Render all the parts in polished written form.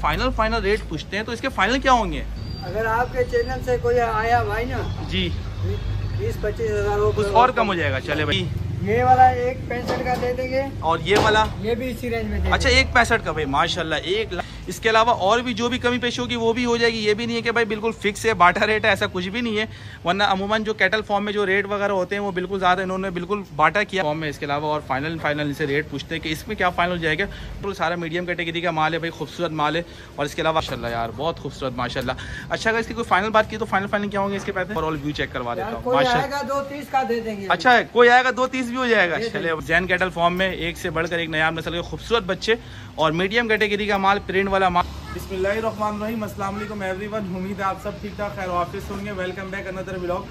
Final rate पूछते हैं, तो इसके फाइनल क्या होंगे? अगर आपके चैनल से कोई आया भाई ना जी 20-25 हज़ार कुछ और कम हो जाएगा। चले भाई, ये वाला 1.65 का दे देंगे, और ये वाला ये भी इसी रेंज में दे। अच्छा 1.65 का भाई, माशाल्लाह 1 लाख। इसके अलावा और भी जो भी कमी पेशी होगी वो भी हो जाएगी। ये भी नहीं है कि भाई बिल्कुल फिक्स है, बाटा रेट है, ऐसा कुछ भी नहीं है। वरना अमूमन जो कैटल फॉर्म में जो रेट वगैरह होते हैं वो बिल्कुल ज़्यादा इन्होंने बिल्कुल बाटा किया फॉर्म में। इसके अलावा और फाइनल इनसे रेट पूछते हैं कि इसमें क्या फाइनल हो जाएगा। बिल्कुल सारा मीडियम कैटेगरी का माल है भाई, खूबसूरत माल है। और इसके अलावा माशाल्लाह यार बहुत खूबसूरत माशाल्लाह। अच्छा अगर इसकी कोई फाइनल बात की तो फाइनल क्या होंगे इसके पैसे? और ऑल व्यू चेक करवा देता हूँ। माशाल्लाह 2.30 का दे देंगे। अच्छा है, कोई आएगा 2.30 भी हो जाएगा। चले जैन कैटल फॉर्म में एक से बढ़कर एक नया नस्ल के खूबसूरत बच्चे और मीडियम कैटेगरी का माल, प्रिंट वाला माल। बिस्मिल्लाहिर्रहमानिर्रहीम, अस्सलाम वालेकुम एवरीवन। उम्मीद है आप सब ठीक ठाक खैर वाफिस होंगे। Welcome back another vlog.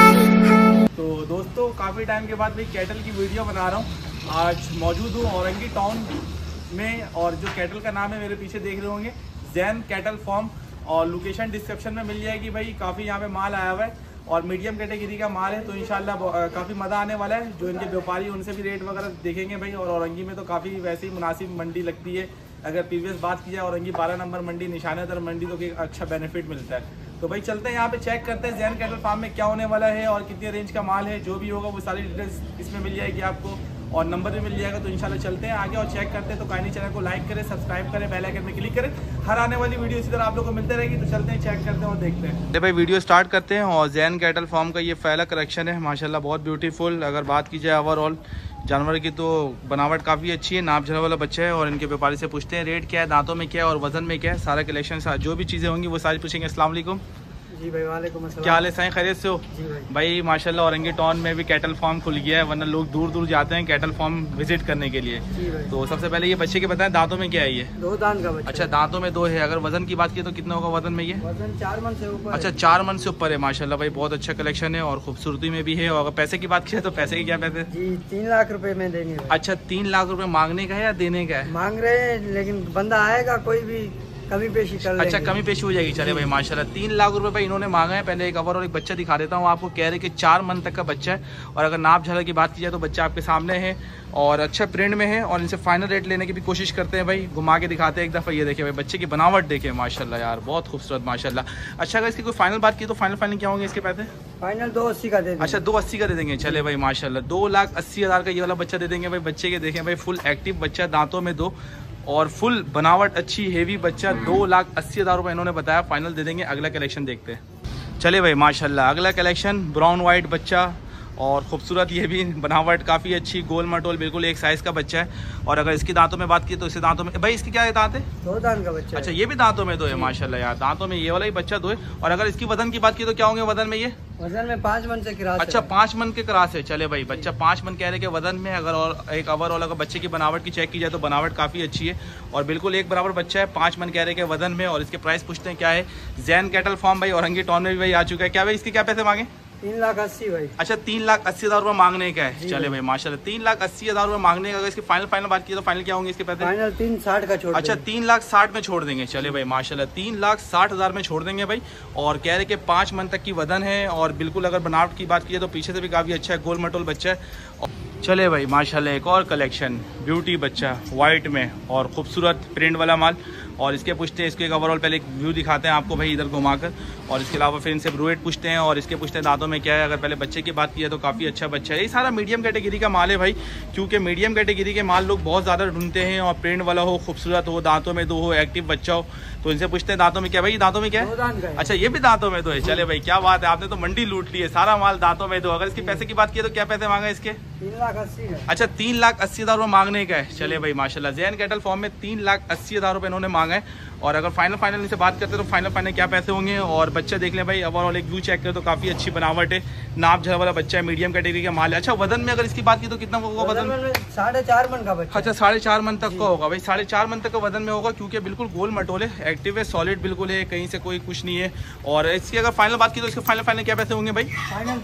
तो दोस्तों काफ़ी टाइम के बाद भाई कैटल की वीडियो बना रहा हूँ। आज मौजूद हूँ औरंगी टाउन में, और जो कैटल का नाम है मेरे पीछे देख रहे होंगे जैन कैटल फॉर्म, और लोकेशन डिस्क्रिप्शन में मिल जाएगी भाई। काफ़ी यहाँ पे माल आया हुआ है और मीडियम कैटेगरी का माल है, तो इंशाल्लाह काफ़ी मज़ा आने वाला है। जो इनके व्यापारी उनसे भी रेट वगैरह देखेंगे भाई। और औरंगी में तो काफ़ी वैसे ही मुनासिब मंडी लगती है। अगर प्रीवियस बात की जाए औरंगी 12 नंबर मंडी, निशानेदार मंडी, तो एक अच्छा बेनिफिट मिलता है। तो भाई चलते हैं यहाँ पे चेक करते हैं जैन कैटल फार्म में क्या होने वाला है और कितने रेंज का माल है। जो भी होगा वो सारी डिटेल्स इसमें मिल जाएगी आपको, और नंबर भी मिल जाएगा। तो इंशाल्लाह चलते हैं आगे और चेक करते हैं। तो काइंडली चैनल को लाइक करें, सब्सक्राइब करें, बेल आइकन में क्लिक करें। हर आने वाली वीडियो इसी तरह आप लोगों को मिलते रहेगी। तो चलते हैं, चेक करते हैं और देखते हैं। भाई वीडियो स्टार्ट करते हैं। और जैन कैटल फार्म का ये पहला कलेक्शन है माशाल्लाह, बहुत ब्यूटीफुल। अगर बात की जाए ओवरऑल जानवर की तो बनावट काफ़ी अच्छी है, नाप झला वाला बच्चा है। और इनके व्यापारी से पूछते हैं रेट क्या है, दांतों में क्या है और वजन में क्या है। सारा कलेक्शन जो भी चीज़ें होंगी वो सारी पूछेंगे। अस्सलाम वालेकुम। जी भाई वालेकुम अस्सलाम। क्या हाल है साईं, खैरियत से हो? जी भाई माशाल्लाह औरंगी टाउन में भी कैटल फार्म खुल गया है, वरना लोग दूर दूर जाते हैं कैटल फार्म विजिट करने के लिए। जी भाई। तो सबसे पहले ये बच्चे के बताएं दांतों में क्या है ये? 2 दांत का बच्चा। अच्छा दांतों में 2 है। अगर वजन की बात की तो कितना होगा वजन में ये? वजन 4 मन से ऊपर। अच्छा 4 मन से ऊपर है माशाल्लाह भाई, बहुत अच्छा कलेक्शन है और खूबसूरती में भी है। और अगर पैसे की बात की तो पैसे की क्या पैसे? जी 3 लाख रुपए में देंगे। अच्छा 3 लाख रुपए मांगने का है या देने का है? मांग रहे हैं, लेकिन बंदा आएगा कोई भी कमी पेशी कर लेंगे। अच्छा कमी पेशी हो जाएगी। चले भाई माशाल्लाह 3 लाख रुपए भाई इन्होंने मांगा है। पहले एक अवर और एक बच्चा दिखा देता हूँ आपको। कह रहे कि 4 मन तक का बच्चा है, और अगर नाप झाला की बात की जाए तो बच्चा आपके सामने है और अच्छा प्रिंट में है। और इनसे फाइनल रेट लेने की भी कोशिश करते हैं भाई, घुमा के दिखाते हैं एक दफ़ा। ये देखे भाई बच्चे की बनावट देखे माशाल्लाह यार, बहुत खूबसूरत माशाल्लाह। अच्छा अगर इसकी कोई फाइनल बात की तो फाइनल क्या होंगे इसके पैसे? फाइनल 2.80 का दे देंगे। अच्छा 2.80 का दे देंगे। चले भाई माशाल्लाह 2,80,000 का ये वाला बच्चा दे देंगे भाई। बच्चे के देखें भाई, फुल एक्टिव बच्चा, दांतों में 2 और फुल बनावट अच्छी हेवी बच्चा। 2,80,000 रुपये इन्होंने बताया, फाइनल दे देंगे। अगला कलेक्शन देखते हैं। चले भाई माशाल्लाह अगला कलेक्शन ब्राउन वाइट बच्चा और खूबसूरत, ये भी बनावट काफ़ी अच्छी, गोल मटोल बिल्कुल एक साइज़ का बच्चा है। और अगर इसकी दांतों में बात की तो इसके दांतों में भाई, इसकी क्या दांत है? 2 दांत का बच्चा। अच्छा ये भी दांतों में 2 है माशाल्लाह यार, दांतों में ये वाला ही बच्चा 2 है। और अगर इसकी वजन की बात की तो क्या होंगे वजन में ये? वजन में 5 मन से क्रॉस। अच्छा 5 मन के क्रॉस है। चले भाई बच्चा 5 मन कह रहे कि वजन में। अगर और एक ओवरऑल अगर बच्चे की बनावट की चेक की जाए तो बनावट काफ़ी अच्छी है और बिल्कुल एक बराबर बच्चा है। 5 मन कह रहे कि वजन में। और इसके प्राइस पूछते हैं क्या है। जैन कैटल फार्म भाई औरंगी टाउन में भी भाई आ चुका है। क्या भाई इसके क्या पैसे मांगे? 3,80,000 भाई। अच्छा 3,80,000 रुपये मांगने का है। चले भाई माशाल्लाह 3,80,000 रुपये मांगने का। अगर इसकी फाइनल बात की तो फाइनल क्या होंगे इसके पैसे? फाइनल 3,60 का छोड़। अच्छा 3,60,000 में छोड़ देंगे। चले भाई माशाल्लाह 3,60,000 में छोड़ देंगे भाई। और कह रहे कि 5 मन तक की वजन है और बिल्कुल अगर बनावट की बात की जाए तो पीछे से भी काफ़ी अच्छा है, गोल मटोल बच्चा है। चले भाई माशाल्लाह एक और कलेक्शन ब्यूटी बच्चा वाइट में और खूबसूरत प्रिंट वाला माल। और इसके पूछते हैं इसको एक ओवरऑल पहले एक व्यू दिखाते हैं आपको भाई इधर घुमाकर। और इसके अलावा फिर इनसे रेट पूछते हैं और इसके पूछते हैं दांतों में क्या है। अगर पहले बच्चे की बात की है तो काफ़ी अच्छा बच्चा है। ये सारा मीडियम कैटेगरी का माल है भाई, क्योंकि मीडियम कैटेगरी के माल लोग बहुत ज़्यादा ढूंढते हैं। और प्रिंट वाला हो, खूबसूरत हो, दांतों में 2 हो, एक्टिव बच्चा हो। तो इनसे पूछते हैं दांतों में क्या भाई, दांतों में क्या है? अच्छा ये भी दांतों में 2 है। चले भाई क्या बात है, आपने तो मंडी लूट ली है, सारा माल दांतों में 2। अगर इसके पैसे की बात की तो क्या पैसे मांगा इसके? 3,80,000। अच्छा 3,80,000 रुपये मांगने का है। चले भाई माशाल्लाह जैन कैटल फॉर्म में 3,80,000 रुपये इन्होंने मांगा है। और अगर फाइनल इनसे बात करते हैं तो फाइनल क्या पैसे होंगे। और बच्चा देख लें भाई, ओवरऑल एक व्यू चेक करें तो काफ़ी अच्छी बनावट है, नाप झल वाला बच्चा है, मीडियम कैटेगरी का माल है। अच्छा वजन में अगर इसकी बात की तो कितना होगा वजन? 4.5 मन का बच्चा। अच्छा 4.5 मन तक का होगा भाई, 4.5 मन तक का वजन में होगा, क्योंकि बिल्कुल गोल मटोले एक्टिव है, सॉलिड बिल्कुल है, कहीं से कोई कुछ नहीं है। और इसकी अगर फाइनल बात की तो इसके फाइनल क्या पैसे होंगे भाई? फाइनल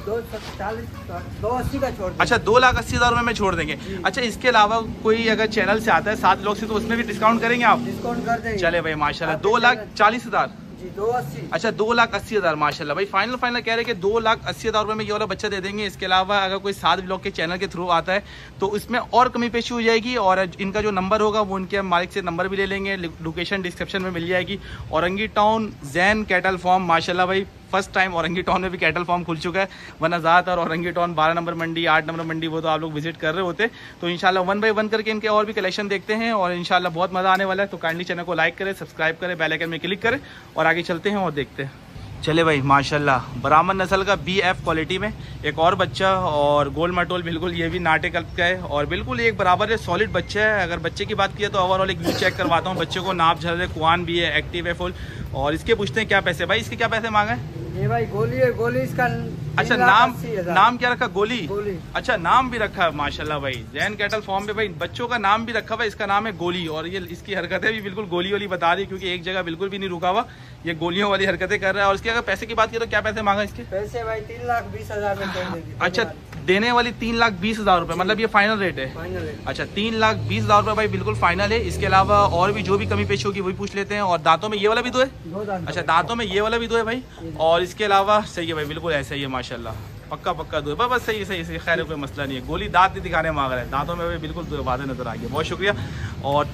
2,80,000 का छोड़। अच्छा 2,80,000 रुपये में छोड़ देंगे। अच्छा इसके अलावा कोई अगर चैनल से आता है 7 लोग से तो उसमें भी डिस्काउंट करेंगे आप? डिस्काउंट कर देंगे। चले भाई माशाल्लाह 2,40,000। जी 280। अच्छा 2,80,000 माशाल्लाह भाई। फाइनल कह रहे हैं कि 2,80,000 रुपये में ये वाला बच्चा दे देंगे। इसके अलावा अगर कोई साथ ब्लॉग के चैनल के थ्रू आता है तो इसमें और कमी पेशी हो जाएगी, और इनका जो नंबर होगा वो उनके मालिक से नंबर भी ले लेंगे। लोकेशन डिस्क्रिप्शन में मिल जाएगी। Orangi town Jain cattle farm माशाल्लाह भाई, फर्स्ट टाइम औरंगी टाउन में भी कैटल फार्म खुल चुका है, वरना ज़्यादातर औरंगी टाउन 12 नंबर मंडी 8 नंबर मंडी वो तो आप लोग विजिट कर रहे होते। तो इंशाल्लाह 1 बाय 1 करके इनके और भी कलेक्शन देखते हैं, और इंशाल्लाह बहुत मज़ा आने वाला है। तो काइंडली चैनल को लाइक करें, सब्सक्राइब करें, बेल आइकन में क्लिक करें, और आगे चलते हैं और देखते हैं। चले भाई माशाल्लाह ब्राह्मण नस्ल का BF क्वालिटी में एक और बच्चा, और गोल मटोल बिल्कुल ये भी नाटे कल्प का है, और बिल्कुल एक बराबर है, सॉलिड बच्चा है। अगर बच्चे की बात की तो ओवरऑल एक व्यू चेक करवाता हूँ। बच्चे को नाप झल रहे, कुआन भी है, एक्टिव है फुल। और इसके पूछते हैं क्या पैसे भाई, इसके क्या पैसे मांगे? ये भाई गोली है, गोली इसका अच्छा नाम क्या रखा? गोली। अच्छा नाम भी रखा है माशाल्लाह भाई। जैन कैटल फार्म में भाई बच्चों का नाम भी रखा हुआ है, इसका नाम है गोली। और ये इसकी हरकतें भी बिल्कुल गोली वाली बता रही है, क्योंकि एक जगह बिल्कुल भी नहीं रुका हुआ, ये गोलियों वाली हरकतें कर रहा है। और इसके अगर पैसे की बात की तो क्या पैसे मांगा इसके? पैसे भाई 3,20,000 अच्छा देने वाली 3,20,000 रुपए, मतलब ये फाइनल रेट है? फाइनल है। अच्छा 3,20,000 रुपए भाई बिल्कुल फाइनल है। इसके अलावा और भी जो भी कमी पेशी होगी वही पूछ लेते हैं। और दांतों में ये वाला भी दो है? 2 दांत। अच्छा दांतों में ये वाला भी दो है भाई। और इसके अलावा सही है भाई, बिल्कुल ऐसा ही है माशाल्लाह, पक्का दो है, बस सही सही खैर कोई मसला नहीं है। गोली दांत नहीं दिखाने मांग रहा है, दांतों में बिल्कुल वादे नजर आ गया। बहुत शुक्रिया। और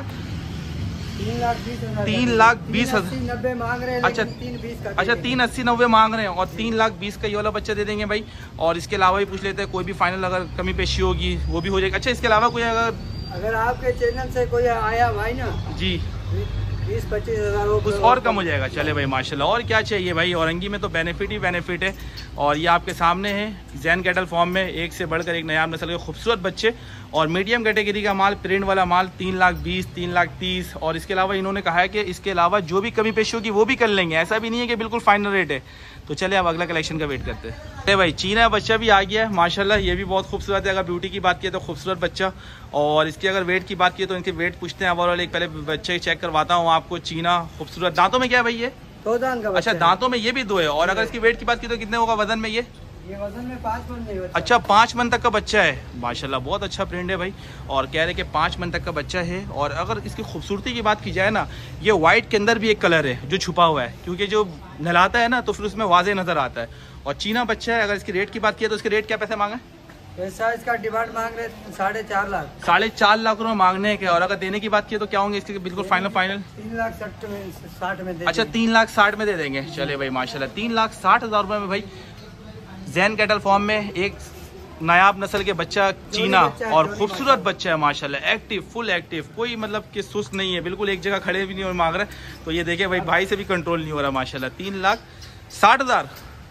3,20,000 मांग रहे हैं। अच्छा 3,80,90 मांग रहे हैं, और 3,20,000 का ये वाला बच्चा दे देंगे भाई। और इसके अलावा भी पूछ लेते हैं कोई भी फाइनल अगर कमी पेशी होगी वो भी हो जाएगी। अच्छा इसके अलावा कोई अगर आपके चैनल से कोई आया भाई ना जी 20-25 हज़ार कुछ और कम हो जाएगा। चले भाई माशाल्लाह, और क्या चाहिए भाई। औरंगी में तो बेनिफिट ही बेनिफिट है। और ये आपके सामने है जैन कैटल फार्म में एक से बढ़कर एक नया नस्ल के खूबसूरत बच्चे, और मीडियम कैटेगरी का माल, प्रिंट वाला माल 3,20,000 3,30,000। और इसके अलावा इन्होंने कहा है कि इसके अलावा जो भी कमी पेशी होगी वो भी कर लेंगे, ऐसा भी नहीं है कि बिल्कुल फाइनल रेट है। तो चले अब अगला कलेक्शन का वेट करते हैं। अरे भाई चीना बच्चा भी आ गया है माशाल्लाह, ये भी बहुत खूबसूरत है। अगर ब्यूटी की बात की तो खूबसूरत बच्चा, और इसकी अगर वेट की बात की तो इनके वेट पूछते हैं। ओवरऑल एक पहले बच्चे चेक करवाता हूँ आपको। चीना खूबसूरत, दांतों में क्या है भाई ये? 2 दांत का। अच्छा दांतों में ये भी 2 है। और अगर इसकी वेट की बात की तो कितने होगा वजन में ये वजन में 5 मन नहीं होता। अच्छा 5 मन तक का बच्चा है माशाल्लाह, बहुत अच्छा प्रिंट है भाई। और कह रहे कि 5 मन तक का बच्चा है। और अगर इसकी खूबसूरती की बात की जाए ना, ये व्हाइट के अंदर भी एक कलर है जो छुपा हुआ है, क्योंकि जो नहलाता है ना तो फिर उसमें वाजे नजर आता है। और चीना बच्चा है। अगर इसकी रेट की बात की तो इसके रेट क्या पैसे मांगे? पैसा इसका डिमांड मांग रहे 4.5 लाख। 4.5 लाख रुपए मांगने के। और अगर देने की बात की तो क्या होंगे इसके बिल्कुल फाइनल 3,60,000 में। अच्छा 3,60,000 में दे देंगे। चले भाई माशाल्लाह 3,60,000 रुपए में भाई जैन कैटल फार्म में एक नायाब नस्ल के बच्चा चीना, और खूबसूरत बच्चा है माशाल्लाह, एक्टिव फुल एक्टिव, कोई मतलब कि सुस्त नहीं है, बिल्कुल एक जगह खड़े भी नहीं और मांग रहे। तो ये देखे भाई भाई से भी कंट्रोल नहीं हो रहा माशाल्लाह। 3,60,000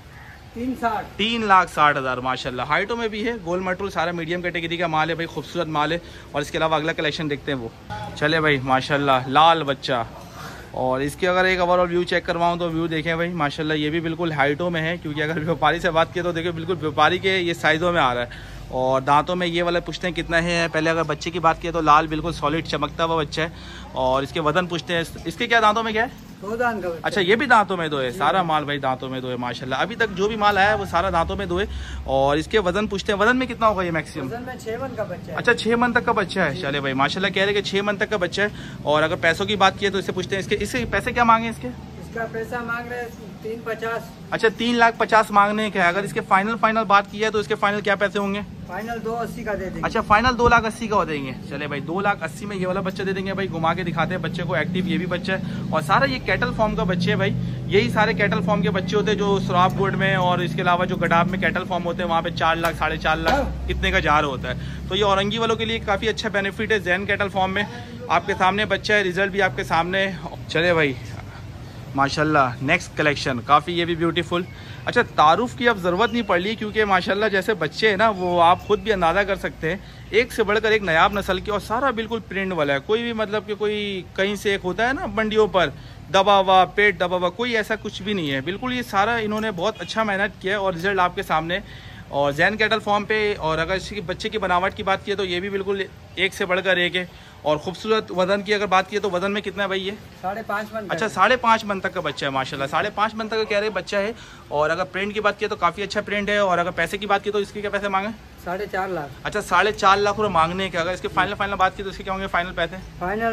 3,60,000 माशाल्लाह। हाइटों में भी है, गोल मटोल सारा मीडियम कैटेगरी का माल है भाई, खूबसूरत माल है। और इसके अलावा अगला कलेक्शन देखते हैं वो। चले भाई माशाल्लाह लाल बच्चा, और इसके अगर एक ओवरऑल व्यू चेक करवाऊँ तो व्यू देखें भाई माशाल्लाह, ये भी बिल्कुल हाइटों में है। क्योंकि अगर व्यापारी से बात की तो देखिए बिल्कुल व्यापारी के ये साइज़ों में आ रहा है। और दांतों में ये वाला पूछते हैं कितना है। पहले अगर बच्चे की बात की तो लाल बिल्कुल सॉलिड चमकता हुआ बच्चा है। और इसके वजन पूछते हैं, इसके क्या दांतों में क्या है? 2 दांत का। अच्छा ये भी दांतों में 2 है, सारा माल भाई दांतों में 2 है माशाल्लाह। अभी तक जो भी माल आया है वो सारा दांतों में 2 है। और इसके वजन पूछते हैं, वजन में कितना होगा ये मैक्सिमम? वजन में 6 मन का बच्चा है। अच्छा 6 मन तक का बच्चा है। चले भाई माशाल्लाह, कह रहे कि 6 मन तक का बच्चा है। और अगर पैसों की बात की तो इससे पूछते हैं इसके पैसे क्या मांगे इसके? इसका पैसा मांग रहे 3,50,000। अच्छा 3,50,000 मांगने के। अगर इसके फाइनल बात की है तो इसके फाइनल क्या पैसे होंगे? फाइनल 2,80,000 का दे देंगे। अच्छा फाइनल 2,80,000 का हो देंगे। चले भाई 2,80,000 में ये वाला बच्चा दे देंगे भाई। घुमा के दिखाते हैं बच्चे को, एक्टिव ये भी बच्चा है। और सारा ये कैटल फॉर्म का बच्चे है भाई, यही सारे कैटल फॉर्म के बच्चे होते हैं जो सुराब गोड में और इसके अलावा जो गडाब में कैटल फॉर्म होते हैं वहाँ पे 4 लाख 4.5 लाख इतने का जार होता है। तो ये औरंगी वालों के लिए काफ़ी अच्छा बेनिफिट है। जैन कैटल फॉर्म में आपके सामने बच्चा है, रिजल्ट भी आपके सामने। चले भाई माशाल्लाह नेक्स्ट कलेक्शन काफ़ी ये भी ब्यूटीफुल। अच्छा तारुफ की अब ज़रूरत नहीं पड़ रही, क्योंकि माशाल्लाह जैसे बच्चे हैं ना वो आप खुद भी अंदाज़ा कर सकते हैं, एक से बढ़कर एक नायाब नस्ल की। और सारा बिल्कुल प्रिंट वाला है, कोई भी मतलब कि कोई कहीं से एक होता है ना मंडियों पर दबा हुआ पेट दबा हुआ, कोई ऐसा कुछ भी नहीं है। बिल्कुल ये सारा इन्होंने बहुत अच्छा मेहनत किया है और रिजल्ट आपके सामने। और जैन कैटल फॉर्म पे। और अगर इसकी बच्चे की बनावट की बात की तो ये भी बिल्कुल एक से बढ़कर एक है। और खूबसूरत वजन की अगर बात की तो वजन में कितना है भाई ये? 5.5 मन। अच्छा 5.5 मन तक का बच्चा है माशाल्लाह, 5.5 मन तक का कह रहे बच्चा है। और अगर प्रिंट की बात की तो काफ़ी अच्छा प्रिंट है। और अगर पैसे की बात की तो इसके क्या पैसे मांगे? 4.5 लाख। अच्छा 4.5 लाख रुपये मांगने के। अगर इसके फाइनल बात की तो इसके क्या होंगे फाइनल पैसे? फाइनल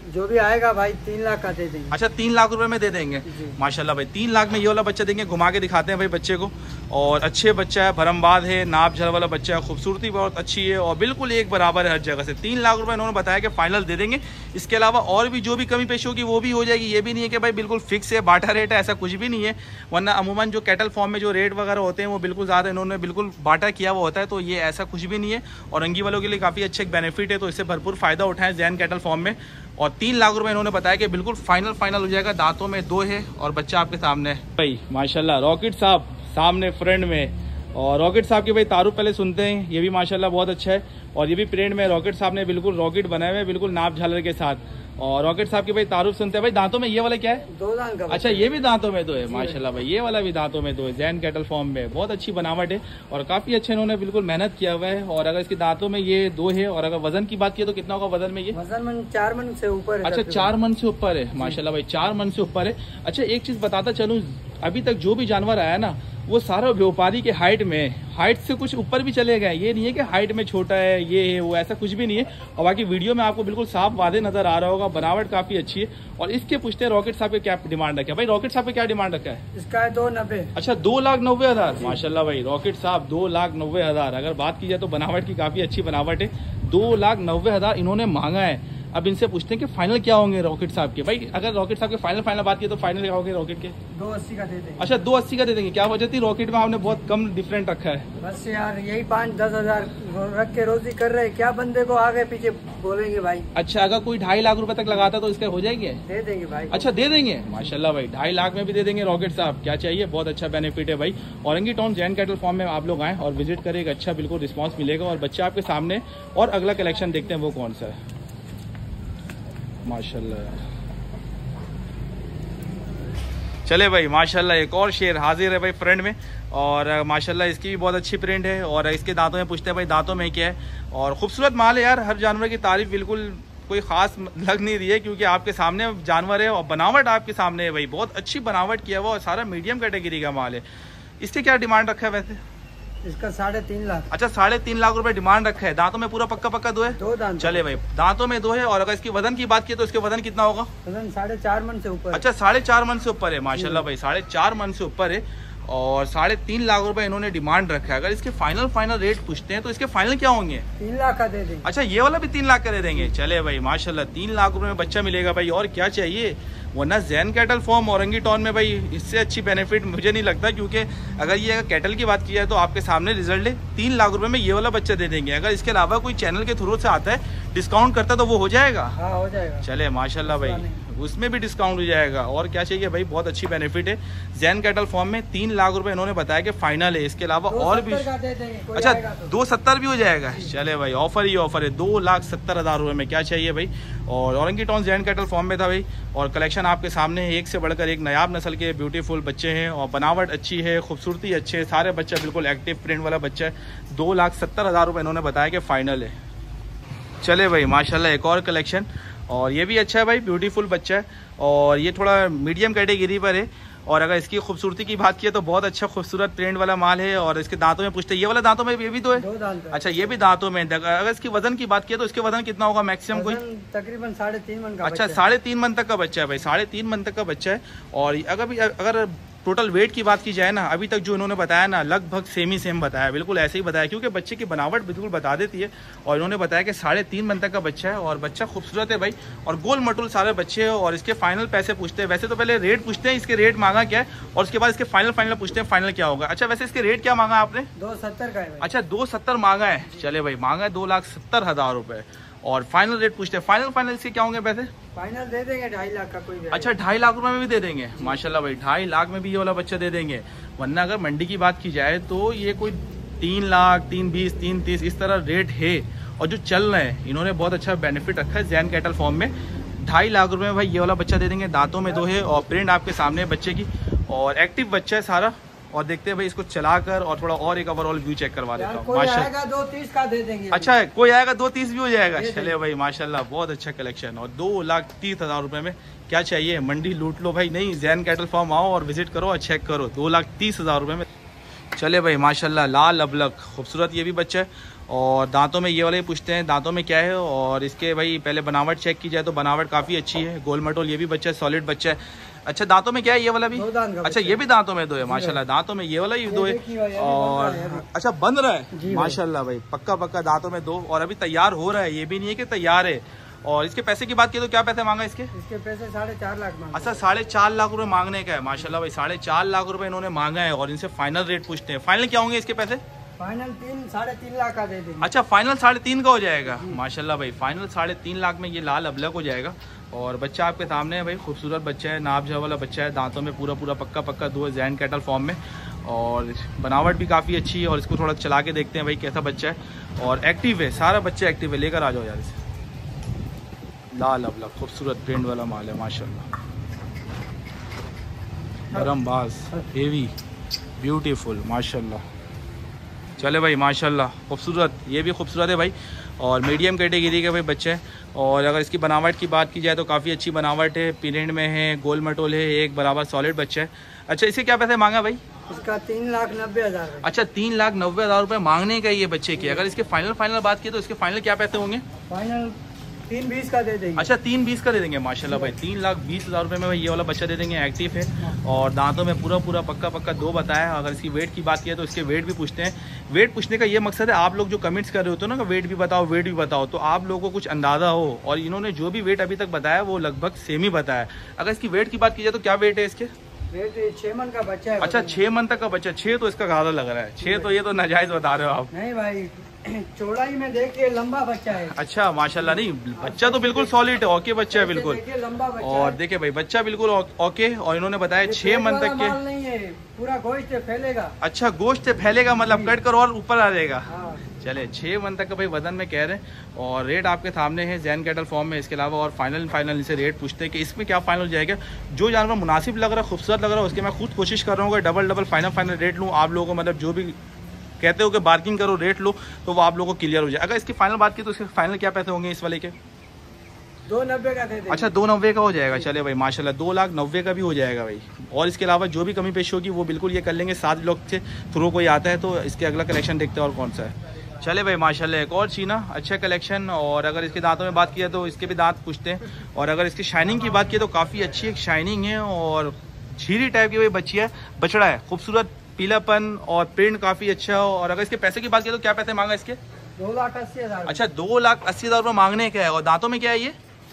जो भी आएगा भाई 3 लाख का दे देंगे। अच्छा 3 लाख रुपए में दे देंगे माशाल्लाह भाई। 3 लाख में ये वाला बच्चा देंगे। घुमा के दिखाते हैं भाई बच्चे को। और अच्छे बच्चा है, भरमबाद है, नाप झल वाला बच्चा है, खूबसूरती बहुत अच्छी है और बिल्कुल एक बराबर है हर जगह से। 3 लाख रुपए इन्होंने बताया कि फाइनल दे देंगे। इसके अलावा और भी जो भी कमी पेश होगी वो भी हो जाएगी। ये भी नहीं है कि भाई बिल्कुल फिक्स है, बाटा रेट है, ऐसा कुछ भी नहीं है। वरना अमूमन जो कैटल फॉर्म में जो रेट वगैरह होते हैं वो बिल्कुल ज़्यादा इन्होंने बिल्कुल बाटा किया हुआ होता है। तो ये ऐसा कुछ भी नहीं है और रंगी वालों के लिए काफ़ी अच्छे एक बेनिफिट है। तो इससे भरपूर फ़ायदा उठाएं जैन कैटल फॉर्म में। और 3 लाख रुपए इन्होंने बताया कि बिल्कुल फाइनल हो जाएगा। दांतों में 2 है और बच्चा आपके सामने है भाई माशाल्लाह। रॉकेट साहब सामने फ्रेंड में। और रॉकेट साहब के भाई तारुफ पहले सुनते हैं। ये भी माशाल्लाह बहुत अच्छा है और ये भी प्रिंट में रॉकेट साहब ने बिल्कुल रॉकेट बनाए हुए बिल्कुल नाप झालर के साथ। और रॉकेट साहब के भाई तारुफ सुनते हैं। भाई दांतों में ये वाला क्या है? 2 दांत का। अच्छा ये भी दांतों में 2 है माशाल्लाह भाई। ये वाला भी दांतों में 2 है। जैन कैटल फॉर्म में बहुत अच्छी बनावट है और काफी अच्छे इन्होंने बिल्कुल मेहनत किया हुआ है। और अगर इसके दांतों में ये 2 है और अगर वजन की बात की तो कितना होगा वजन में? ये वजन 4 मन से ऊपर है। अच्छा 4 मन से ऊपर है माशाल्लाह भाई। 4 मन से ऊपर है। अच्छा एक चीज बताता चलूं, अभी तक जो भी जानवर आया ना वो सारा व्यापारी के हाइट से कुछ ऊपर भी चले गए। ये नहीं है कि हाइट में छोटा है, ये है वो, ऐसा कुछ भी नहीं है। और बाकी वीडियो में आपको बिल्कुल साफ वादे नजर आ रहा होगा। बनावट काफी अच्छी है। और इसके पूछते हैं रॉकेट साहब के क्या डिमांड रखा है? भाई रॉकेट साहब पे क्या डिमांड रखा है? इसका है 290। अच्छा 2,90,000 माशाल्लाह भाई। रॉकेट साहब 2,90,000। अगर बात की जाए तो बनावट की काफी अच्छी बनावट है। 2,90,000 इन्होंने मांगा है। अब इनसे पूछते हैं कि फाइनल क्या होंगे रॉकेट साहब के। भाई अगर रॉकेट साहब के फाइनल बात की तो फाइनल क्या होंगे रॉकेट के? 280 का दे देंगे। अच्छा 280 का दे देंगे। क्या वजह थी? रॉकेट में आपने बहुत कम डिफरेंट रखा है। बस यार यही 5-10 हजार रख के रोजी कर रहे हैं। क्या बंदे को आगे पीछे बोलेंगे भाई। अच्छा अगर कोई 2.5 लाख रुपए तक लगाता तो इसके हो जाएंगे? दे देंगे भाई। अच्छा दे देंगे माशाल्लाह भाई। 2.5 लाख में भी दे देंगे रॉकेट साहब। क्या चाहिए, बहुत अच्छा बेनिफिट है भाई। Orangi town Jain cattle farm में आप लोग आए और विजिट करें, एक अच्छा बिल्कुल रिस्पॉन्स मिलेगा। और बच्चा आपके सामने। और अगला कलेक्शन देखते हैं वो कौन सा है माशाल्लाह। चले भाई माशाल्लाह एक और शेर हाजिर है भाई फ्रंट में। और माशाल्लाह इसकी भी बहुत अच्छी प्रिंट है। और इसके दांतों में पूछते हैं भाई दांतों में क्या है। और खूबसूरत माल है यार। हर जानवर की तारीफ बिल्कुल कोई खास लग नहीं रही है क्योंकि आपके सामने जानवर है और बनावट आपके सामने है भाई। बहुत अच्छी बनावट किया हुआ और सारा मीडियम कैटेगरी का माल है। इसके क्या डिमांड रखा है वैसे? इसका 3.5 लाख। अच्छा 3.5 लाख रुपए डिमांड रखा है। दांतों में पूरा पक्का 2 है? 2 दांत। चले भाई दांतों में 2 है। और अगर इसकी वजन की बात की तो इसके वजन कितना होगा? वजन 4.5 मन से ऊपर। अच्छा 4.5 मन से ऊपर है माशाल्लाह भाई। 4.5 मन से ऊपर है। और 3.5 लाख रुपए इन्होंने डिमांड रखा है। अगर इसके फाइनल रेट पूछते हैं तो इसके फाइनल क्या होंगे? 3 लाख का दे देंगे। अच्छा ये वाला भी 3 लाख का दे देंगे। चले भाई माशाल्लाह 3 लाख रुपए में बच्चा मिलेगा भाई। और क्या चाहिए। वरना Jain cattle farm Orangi town में भाई इससे अच्छी बेनिफिट मुझे नहीं लगता। क्योंकि अगर ये कैटल की बात की जाए तो आपके सामने रिजल्ट है। 3 लाख रुपए में ये वाला बच्चा दे देंगे। अगर इसके अलावा कोई चैनल के थ्रू से आता है डिस्काउंट करता तो वो हो जाएगा? हाँ हो जाएगा। चले माशाल्लाह भाई उसमें भी डिस्काउंट हो जाएगा। और क्या चाहिए भाई, बहुत अच्छी बेनिफिट है। जैन कैटल फॉर्म में 3 लाख रुपए इन्होंने बताया कि फाइनल है। इसके अलावा और भी अच्छा 270 भी हो जाएगा। चले भाई ऑफर ही ऑफर है। 2,70,000 रुपए में क्या चाहिए भाई। और Orangi town Jain cattle farm में था भाई। और कलेक्शन आपके सामने है, एक से बढ़कर एक नायाब नस्ल के ब्यूटीफुल बच्चे हैं। और बनावट अच्छी है, खूबसूरती अच्छे है, सारे बच्चे बिल्कुल एक्टिव प्रिंट वाला बच्चा है। 2,70,000 रुपए इन्होंने बताया कि फाइनल है। चले भाई माशाल्लाह एक और कलेक्शन। और ये भी अच्छा है भाई, ब्यूटीफुल बच्चा है। और ये थोड़ा मीडियम कैटेगरी पर है। और अगर इसकी खूबसूरती की बात की तो बहुत अच्छा खूबसूरत प्रिंट वाला माल है। और इसके दांतों में पूछते हैं, ये वाला दांतों में ये भी तो है? 2 दांत। अच्छा ये भी दांतों में। अगर इसकी वजन की बात की तो इसके वजन कितना होगा मैक्सिमम? कोई तकरीबन 3.5 मन का। अच्छा 3.5 मन तक का बच्चा है भाई। 3.5 मन तक का बच्चा है। और अगर टोटल वेट की बात की जाए ना, अभी तक जो इन्होंने बताया ना लगभग सेम बताया, बिल्कुल ऐसे ही बताया। क्योंकि बच्चे की बनावट बिल्कुल बता देती है। और इन्होंने बताया कि 3.5 मन तक का बच्चा है। और बच्चा खूबसूरत है भाई। और गोल मटोल सारे बच्चे हैं। और इसके फाइनल पैसे पूछते हैं। वैसे तो पहले रेट पूछते हैं, इसके रेट मांगा क्या है। और उसके बाद इसके फाइनल पूछते हैं फाइनल क्या होगा। अच्छा वैसे इसके रेट क्या मांगा आपने? 270 का है। अच्छा 270 मांगा है। चले भाई मांगा है 2,70,000 रुपए। और फाइनल रेट पूछते हैं, फाइनल इसके क्या होंगे पैसे? फाइनल दे देंगे 2.5 लाख का। कोई अच्छा 2.5 लाख रुपए में भी दे देंगे माशाल्लाह भाई। 2.5 लाख में भी ये वाला बच्चा दे देंगे। वरना अगर मंडी की बात की जाए तो ये कोई 3 लाख, 320, 330 इस तरह रेट है। और जो चल रहे हैं इन्होंने बहुत अच्छा बेनिफिट रखा है जैन कैटल फॉर्म में। 2.5 लाख रुपए में भाई ये वाला बच्चा दे देंगे। दांतों में 2 है और प्रिंट आपके सामने है बच्चे की। और एक्टिव बच्चा है सारा। और देखते हैं भाई इसको चलाकर और थोड़ा और एक ओवरऑल व्यू चेक करवा देता हूँ। कोई आएगा 230 का दे देंगे। अच्छा है, कोई आएगा 230 भी हो जाएगा। चले भाई माशाल्लाह बहुत अच्छा कलेक्शन। और 2,30,000 रुपए में क्या चाहिए, मंडी लूट लो भाई। नहीं जैन कैटल फार्म आओ और विजिट करो और चेक करो। 2,30,000 रुपए में। चले भाई माशाल्लाह लाल अबलक खूबसूरत ये भी बच्चा है। और दांतों में ये वाले पूछते हैं दांतों में क्या है। और इसके भाई पहले बनावट चेक की जाए तो बनावट काफ़ी अच्छी है, गोल मटोल, ये भी बच्चा है, सॉलिड बच्चा है। अच्छा दांतों में क्या है ये वाला भी? अच्छा ये भी दांतों में दो है माशाल्लाह, दांतों में ये वाला ही दो है। और अच्छा बन रहा है माशाल्लाह भाई, पक्का पक्का दांतों में दो, और अभी तैयार हो रहा है, ये भी नहीं है कि तैयार है। और इसके पैसे की बात की तो क्या पैसे मांगा इसके? इसके पैसे 4.5 लाख मांगा। अच्छा 4.5 लाख रुपए मांगने का है माशाल्लाह भाई, 4.5 लाख रुपए इन्होंने मांगा है। और इनसे फाइनल रेट पूछते हैं, फाइनल क्या होंगे इसके पैसे? फाइनल 3-3.5 लाख का दे देंगे। अच्छा फाइनल 3.5 का हो जाएगा माशाल्लाह भाई, फाइनल 3.5 लाख में ये लाल अबलक हो जाएगा। और बच्चा आपके सामने है भाई, खूबसूरत बच्चा है, नाप झा वाला बच्चा है, दांतों में पूरा पक्का दो है, जैन कैटल फॉर्म में। और बनावट भी काफ़ी अच्छी है। और इसको थोड़ा चला के देखते हैं भाई कैसा बच्चा है। और एक्टिव है, सारा बच्चा एक्टिव है, लेकर आ जाओ यार इसे। लाल अबलक खूबसूरत प्रिंट वाला माल है माशाल्लाह, बरमबाज, हेवी, ब्यूटीफुल माशाल्लाह। चले भाई माशाल्लाह खूबसूरत, ये भी खूबसूरत है भाई। और मीडियम कैटेगरी के भाई बच्चे हैं। और अगर इसकी बनावट की बात की जाए तो काफ़ी अच्छी बनावट है, पिरियड में है, गोल मटोल है, एक बराबर सॉलिड बच्चा है। अच्छा इसके क्या पैसे मांगा भाई? इसका 3,90,000। अच्छा 3,90,000 रुपये मांगने का ये बच्चे की। अगर इसके फाइनल बात की तो इसके फाइनल क्या पैसे होंगे? फाइनल 3,20 का दे देंगे। अच्छा 3,20 का दे देंगे माशाल्लाह भाई, 3,20,000 रुपये में भाई ये वाला बच्चा दे देंगे, एक्टिव है। और दांतों में पूरा पक्का दो बताया। अगर इसकी वेट की बात की तो इसके वेट भी पूछते हैं। वेट पूछने का ये मकसद है, आप लोग जो कमेंट्स कर रहे होते हो ना, वेट भी बताओ, तो आप लोगों को कुछ अंदाजा हो। और इन्होंने जो भी वेट अभी तक बताया वो लगभग सेम ही बताया। अगर इसकी वेट की बात की जाए तो क्या वेट है इसके? वेट 6 मंथ का बच्चा है। अच्छा 6 मंथ तक का बच्चा, 6 तो इसका ज़्यादा लग रहा है, 6 तो ये तो नाजायज बता रहे हो आप। नहीं भाई चौड़ाई में देखिए लंबा बच्चा है। अच्छा माशाल्लाह, नहीं बच्चा तो बिल्कुल सॉलिड है, ओके बच्चा है बिल्कुल, लंबा बच्चा। और देखिए भाई बच्चा बिल्कुल ओके। और इन्होंने बताया 6 मंथ तक के नहीं है, पूरा गोश्त फैलेगा। अच्छा गोश्त फैलेगा मतलब कट कर और ऊपर आ जाएगा। चले 6 मंथ तक का भाई वजन में कह रहे हैं। और रेट आपके सामने है जैन कैटल फॉर्म में। इसके अलावा और फाइनल इनसे रेट पूछते हैं कि इसमें क्या फाइनल हो जाएगा। जो जानवर मुनासिब लग रहा है, खूबसूरत लग रहा है, उसके मैं खुद कोशिश कर रहा हूँ डबल फाइनल रेट लूँ। आप लोगों को मतलब जो भी कहते हो कि बार्गिंग करो रेट लो तो वो आप लोगों को क्लियर हो जाए। अगर इसकी फाइनल बात की तो इसके फाइनल क्या पैसे होंगे इस वाले के? 290 का दे देंगे। अच्छा 290 का हो जाएगा। चले भाई माशाल्लाह 2,90,000 का भी हो जाएगा भाई। और इसके अलावा जो भी कमी पेश होगी वो बिल्कुल ये कर लेंगे। 7 लोग से थ्रू कोई आता है तो इसके अगला कलेक्शन देखते हैं और कौन सा है। चले भाई माशाल्लाह एक और चीना अच्छा कलेक्शन। और अगर इसके दांतों में बात की तो इसके भी दांत पूछते हैं। और अगर इसकी शाइनिंग की बात की तो काफ़ी अच्छी एक शाइनिंग है और झीरी टाइप की भाई बच्ची है, बछड़ा है, खूबसूरत पीलापन और प्रिंट काफ़ी अच्छा हो। और अगर इसके पैसे की बात की तो क्या पैसे मांगा इसके? 2,80,000। अच्छा 2,80,000 रुपये मांगने का है। और दांतों में क्या है ये?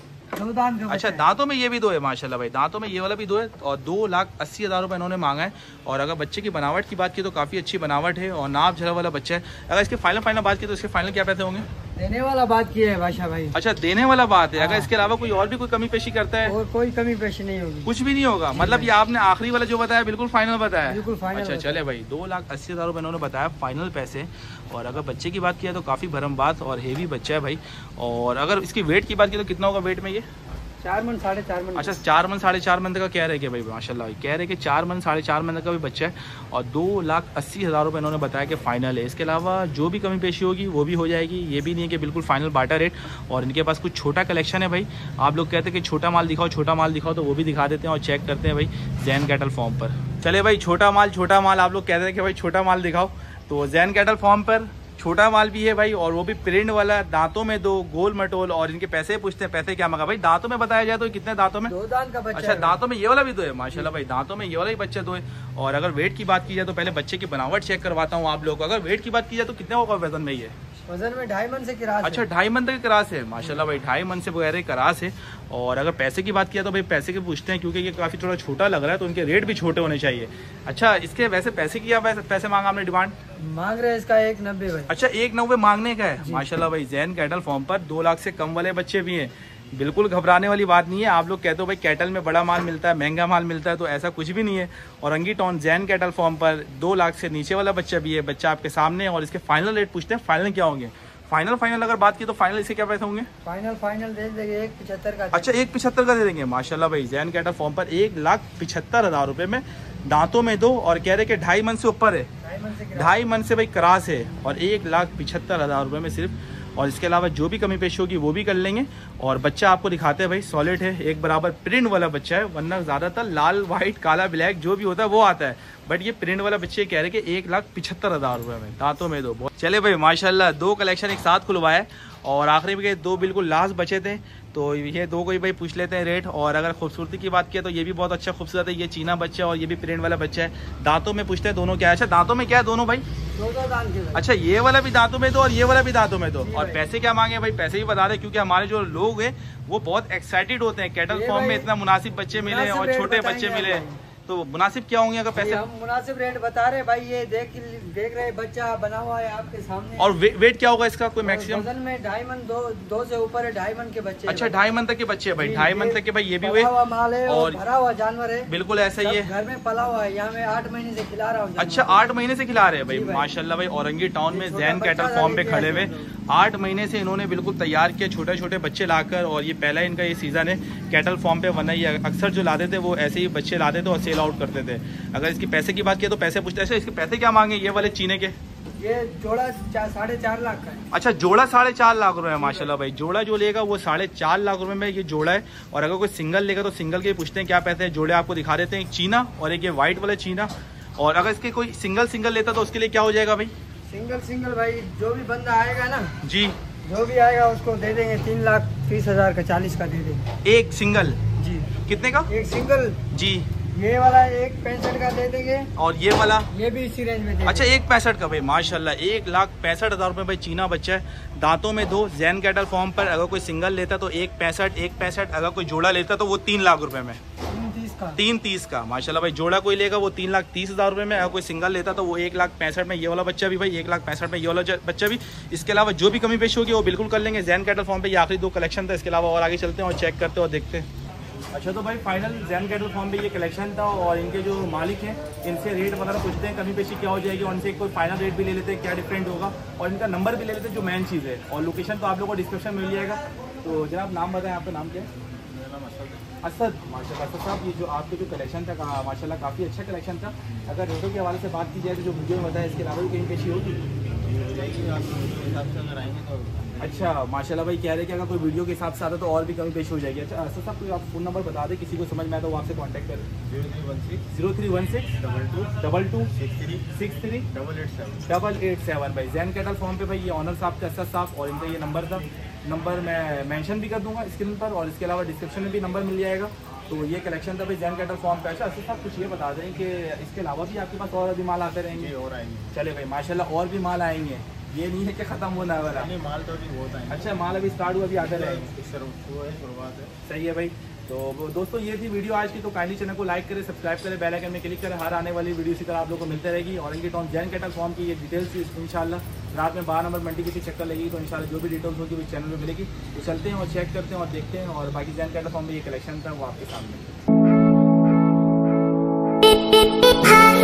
2 दांत। अच्छा दांतों में ये भी 2 है माशाल्लाह भाई, दांतों में ये वाला भी 2 है। और 2,80,000 रुपये इन्होंने मांगा है। और अगर बच्चे की बनावट की बात की तो काफ़ी अच्छी बनावट है और नाप झला वाला बच्चा है। अगर इसके फाइनल बात की तो इसके फाइनल क्या पैसे होंगे? देने वाला बात की है बादशाह भाई। अच्छा देने वाला बात है। अगर इसके अलावा कोई और भी कोई कमी पेशी करता है? और कोई कमी पेशी नहीं होगी, कुछ भी नहीं होगा। मतलब ये आपने आखिरी वाला जो बताया बिल्कुल फाइनल बताया? बिल्कुल फाइनल। अच्छा चले भाई 2,80,000 रुपये इन्होंने बताया फाइनल पैसे। और अगर बच्चे की बात की तो काफ़ी भरमबाज और हेवी बच्चा है भाई। और अगर इसकी वेट की बात की तो कितना होगा वेट में ये? 4 मंथ 4.5 मंथ। अच्छा 4 मंथ 4.5 मंथ का कह रहे हैं भाई माशाल्लाह, कह रहे हैं कि 4 मंथ 4.5 मंथ का भी बच्चा है। और 2,80,000 रुपये इन्होंने बताया कि फ़ाइनल है। इसके अलावा जो भी कमी पेशी होगी वो भी हो जाएगी, ये भी नहीं है कि बिल्कुल फाइनल बाटा रेट। और इनके पास कुछ छोटा कलेक्शन है भाई। आप लोग कहते हैं कि छोटा माल दिखाओ तो वो भी दिखा देते हैं और चेक करते हैं भाई जैन कैटल फॉर्म पर। चले भाई छोटा माल आप लोग कहते हैं कि भाई छोटा माल दिखाओ, तो जैन कैटल फॉर्म पर छोटा माल भी है भाई। और वो भी प्रिंट वाला, दांतों में 2, गोल मटोल। और इनके पैसे पूछते हैं, पैसे क्या मांगा भाई? दांतों में बताया जाए तो कितने दांतों में? 2 दांत का बच्चा। अच्छा दांतों में ये वाला भी 2 है माशाल्लाह भाई, दांतों में ये वाला ही बच्चा 2 है। और अगर वेट की बात की जाए तो पहले बच्चे की बनावट चेक करवाता हूँ आप लोग को। अगर वेट की बात की जाए तो कितने होगा वजन में ये? वजन में 2.5 मंथ से क्रास। अच्छा 2.5 मंथ की क्रास है माशाल्लाह भाई, 2.5 मंथ से वगैरह क्रास है। और अगर पैसे की बात किया तो भाई पैसे के पूछते हैं क्योंकि ये काफ़ी थोड़ा छोटा लग रहा है तो उनके रेट भी छोटे होने चाहिए। अच्छा इसके वैसे पैसे की पैसे मांगा आपने? डिमांड मांग रहे हैं इसका 190 भाई। अच्छा 190 मांगने का है माशाल्लाह भाई। जैन कैटल फॉर्म पर 2 लाख से कम वाले बच्चे भी हैं, बिल्कुल घबराने वाली बात नहीं है। आप लोग कहते हो भाई कैटल में बड़ा माल मिलता है, महंगा माल मिलता है, तो ऐसा कुछ भी नहीं है। और रंगी टाउन जैन कैटल फॉर्म पर 2 लाख से नीचे वाला बच्चा भी है, बच्चा आपके सामने। और इसके फाइनल रेट पूछते हैं, फाइनल क्या होंगे? फाइनल अगर बात की तो फाइनल इसके क्या पैसे होंगे? फाइनल दे देंगे 1,75 का। अच्छा 1,75 का दे देंगे माशाल्लाह भाई। जैन कैटल फॉर्म पर 1,75,000 रुपये में, दांतों में 2। और कह रहे कि 2.5 मंथ से ऊपर है, 2.5 मंथ से भाई क्रास है। और 1,75,000 रुपये में सिर्फ और इसके अलावा जो भी कमी पेशी होगी वो भी कर लेंगे। और बच्चा आपको दिखाते हैं भाई, सॉलिड है, एक बराबर प्रिंट वाला बच्चा है, वरना ज़्यादातर लाल वाइट काला ब्लैक जो भी होता है वो आता है, बट ये प्रिंट वाला बच्चे कह रहे कि 1,75,000 रुपये में, दांतों में दो। चले भाई माशाल्लाह 2 कलेक्शन एक साथ खुलवाए और आखिरी में 2 बिल्कुल लास्ट बचे थे, तो ये 2 को ही भाई पूछ लेते हैं रेट। और अगर खूबसूरती की बात किया तो ये भी बहुत अच्छा खूबसूरत है, ये चीना बच्चा और ये भी प्रिंट वाला बच्चा है। दांतों में पूछते हैं दोनों क्या है। अच्छा दांतों में क्या है दोनों भाई? दो दांत के। अच्छा ये वाला भी दांतों में दो और ये वाला भी दांतों में दो। और पैसे क्या मांगे भाई? पैसे ही बता रहे, क्योंकि हमारे जो लोग हैं वो बहुत एक्साइटेड होते हैं, कैटल फॉर्म में इतना मुनासिब बच्चे मिले और छोटे बच्चे मिले, तो मुनासिब क्या होंगे अगर पैसे? हम मुनासिब रेट बता रहे भाई, ये देख रहे बच्चा बना हुआ है आपके सामने। और वेट क्या होगा इसका कोई मैक्सिमम? वजन में 2.5 मन, 2 से ऊपर है, 2.5 मन के बच्चे। अच्छा 2.5 मन तक के बच्चे है भाई, 2.5 मन तक के भाई ये भी हुए माल है और भरा हुआ जानवर है, बिल्कुल ऐसा ही है, घर में पला हुआ है, यहाँ में 8 महीने से खिला रहा हूँ। अच्छा 8 महीने से खिला रहे हैं भाई, माशाल्लाह भाई। औरंगी टाउन में जैन कैटल फॉर्म पे खड़े हुए 8 महीने से इन्होंने बिल्कुल तैयार किया छोटे छोटे बच्चे लाकर, और ये पहला इनका ये सीजन है कैटल फॉर्म पे, वरना ये अक्सर जो लाते थे वो ऐसे ही बच्चे लाते थे और सेल आउट करते थे। अगर इसकी पैसे की बात किया तो पैसे पूछते हैं, इसके पैसे क्या मांगे ये वाले चीने के? ये जोड़ा 4.5 लाख का है। अच्छा जोड़ा 4.5 लाख रुपए है माशाल्लाह भाई। जोड़ा जो लेगा वो 4.5 लाख रुपए में ये जोड़ा है। और अगर कोई सिंगल लेगा तो सिंगल के पूछते हैं क्या पैसे हैं। जोड़े आपको दिखा देते हैं, एक चीना और एक ये व्हाइट वाला चीना। और अगर इसके कोई सिंगल लेता तो उसके लिए क्या हो जाएगा भाई? सिंगल भाई जो भी बंदा आएगा ना जी, जो भी आएगा उसको दे देंगे 3,30,000 का, 40 का दे देंगे। एक सिंगल जी कितने का? एक सिंगल जी, ये वाला 1,65,000 का दे देंगे। और ये वाला? ये भी इसी रेंज में दे। अच्छा 1,65,000 का भाई माशाल्लाह, 1,65,000 रुपए भाई चीना बच्चा है, दांतों में 2, जैन कैटल फॉर्म पर। अगर कोई सिंगल लेता तो 1,65,000, अगर कोई जोड़ा लेता तो वो 3 लाख रुपए में, 3,30 का माशाल्लाह भाई। जोड़ा कोई लेगा वो 3,30,000 रुपए में, अगर कोई सिंगल लेता तो वो 1,65,000 में। ये वाला बच्चा भी भाई 1,65,000 में, ये वाला बच्चा भी। इसके अलावा जो भी कमी पेशी होगी वो बिल्कुल कर लेंगे। जैन कैटल फॉर्म पे ये आखिरी 2 कलेक्शन था, इसके अलावा और आगे चलते हैं और चेक करते हैं और देखते हैं। अच्छा तो भाई फाइनल जैन कैटल फॉर्म पे ये कलेक्शन था, और इनके जो मालिक हैं इनसे रेट वगैरह पूछते हैं, कमी पेशी क्या हो जाएगी, और इनसे कोई फाइनल रेट भी ले लेते हैं क्या डिफरेंट होगा, और इनका नंबर भी ले लेते हैं जो मेन चीज़ है। और लोकेशन तो आप लोगों को डिस्क्रिप्शन में मिल जाएगा। तो जनाब नाम बताएं, आपका नाम क्या है? मेरा नाम असद। माशाल्लाह असद साहब, ये जो आपके जो कलेक्शन था माशाल्लाह काफ़ी अच्छा कलेक्शन था। अगर रेटों के हवाले से बात की जाए तो जो वीडियो में बताया इसके अलावा भी कहीं पेशी होगी? अच्छा माशाल्लाह भाई कह रहे हैं कि अगर कोई वीडियो के हिसाब से आता तो और भी कमी पेश हो जाएगी। अच्छा असद साहब कोई आप फ़ोन नंबर बता दें, किसी को समझ में आए तो वो आपसे कॉन्टैक्ट करें। 0316 22 63 887 भाई। जैन कैटल फॉर्म पे भाई ये ऑनर साहब थे असद साहब, और इनका ये नंबर था, नंबर मैं मेंशन भी कर दूंगा स्क्रीन पर, और इसके अलावा डिस्क्रिप्शन में भी नंबर मिल जाएगा। तो ये कलेक्शन था भाई जैन कैटल फॉर्म पे। अच्छा असद साहब कुछ ये बता दें कि इसके अलावा भी आपके पास और भी माल आते रहेंगे? और आएंगे। चले भाई माशाल्लाह और भी माल आएंगे, ये नहीं है कि खत्म होना वाला। नहीं माल तो अभी बहुत है। अच्छा माल अभी स्टार्ट हुआ, अभी आते रहेंगे, शुरुआत है। सही है भाई। तो दोस्तों ये थी वीडियो आज की, तो काइंडली चैनल को लाइक करें, सब्सक्राइब करें, बेल आइकन में क्लिक करें, हर आने वाली वीडियो इसी तरह आप लोगों को मिलते रहेगी। Orangi town Jain cattle farm की ये डिटेल्स इंशाल्लाह रात में 12 नंबर मंडी की चक्कर लगेगी, तो इंशाल्लाह जो भी डिटेल्स होगी वो चैनल में मिलेगी। तो चलते हैं और चेक करते हैं और देखते हैं। और बाकी जैन कैटल फॉर्म में ये कलेक्शन था वो आपके सामने।